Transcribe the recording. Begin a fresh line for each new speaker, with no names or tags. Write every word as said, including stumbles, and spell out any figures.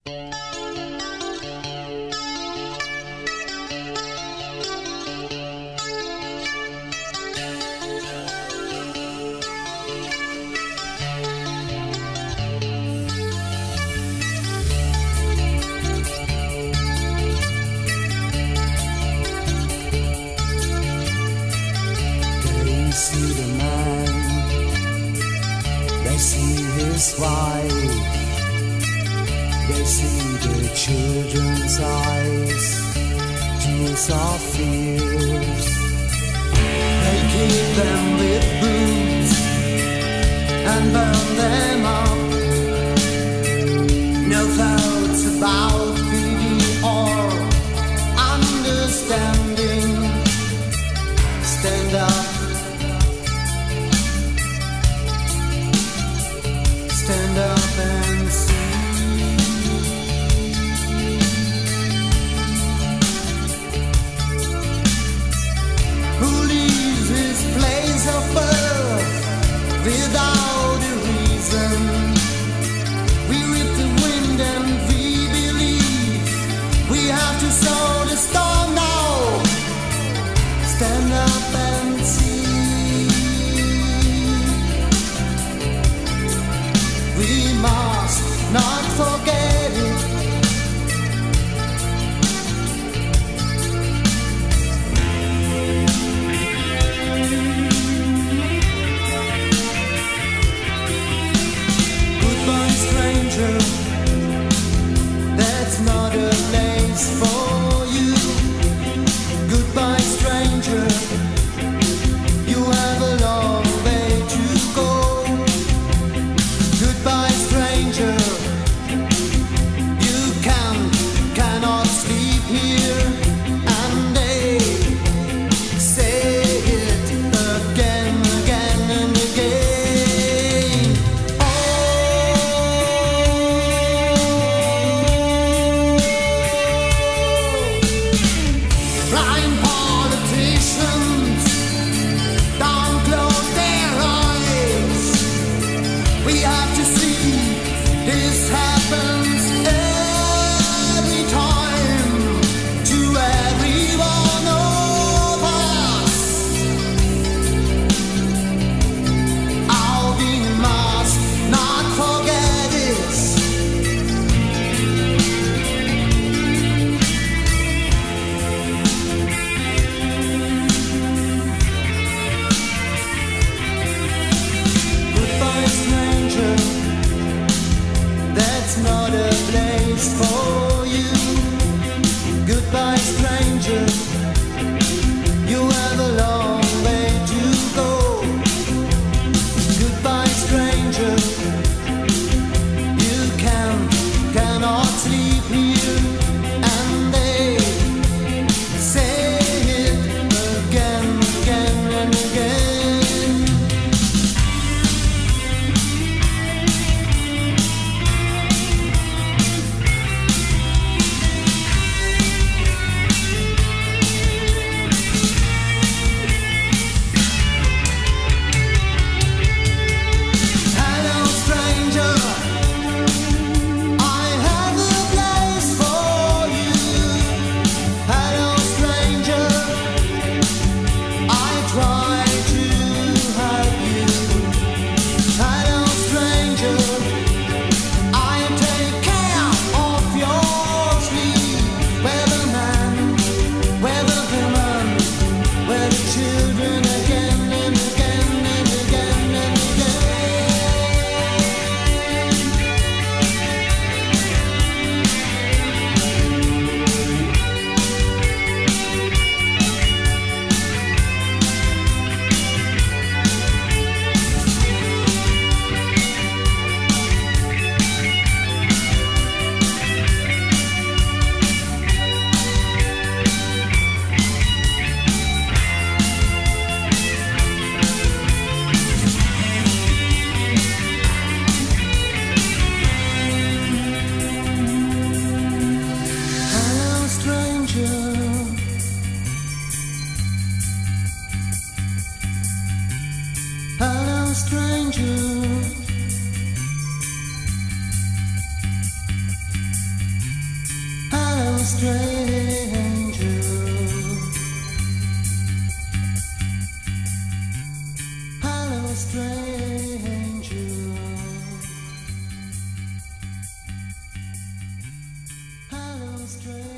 See the man, they see his wife, they see the children's eyes, tears of fears. They keep them with boots and burn them up. No thoughts about pity or understanding. Stand up. Stand up and see. Who leaves his place of birth without a reason? We with the wind and we believe we have to sow the storm now. Stand up and see. We must not forget it. Goodbye, stranger. That's not a place for you. Goodbye, stranger. You have a long way to go. Goodbye, stranger. You can, cannot sleep here. And they say it again, again and again. Oh, blind politicians, don't close their eyes. We have to see this happens every time to every one of us. Oh, we must not forget it. Goodbye, stranger. That's not a place for you. Goodbye, stranger. You have a long way to go. Goodbye, stranger. You can, cannot sleep here. And they say it again, again and again. stranger. Hello, stranger. Hello, stranger.